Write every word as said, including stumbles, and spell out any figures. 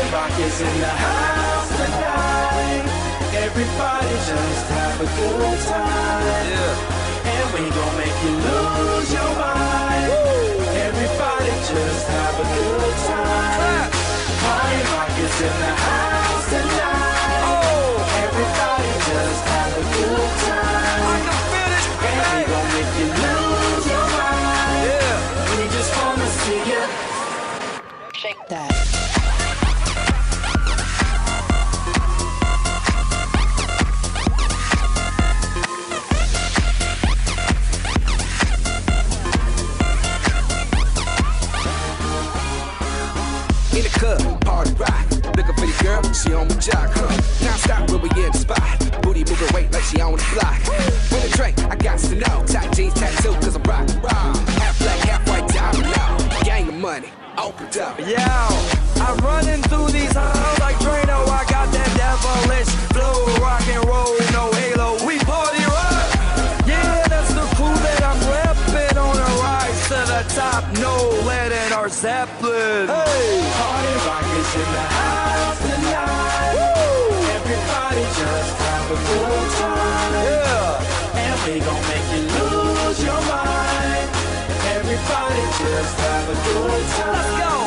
Rock is in the house tonight. Everybody just have a good time. Yeah. And we gon' make you lose your mind. Woo. Everybody just have a good time. Party Rock is in the house tonight. Oh. Everybody just have a good time. I can feel it. And we gon' make you lose your mind. Yeah. We just wanna see you shake that. In the club, party rock. Looking for the girl, she on my jock, huh? Now stop when we in the spot. Booty moving weight like she on the block. With a drink, I got to know. Tight jeans, tattoo, cause I'm rock, rock. Half black, half white, diamond now. Gang of money, opened up. Yeah, I'm running through these halls like Drano. I got that devilish flow, rock and roll, no halo. We party rock. Yeah, that's the crew that I'm repping on a rise to the top. No lead in our Zeppelin. Hey, Party Rock is in the house tonight. Woo. Everybody just have a good time. yeah. And we gon' make you lose your mind. Everybody just have a good time. Let's go.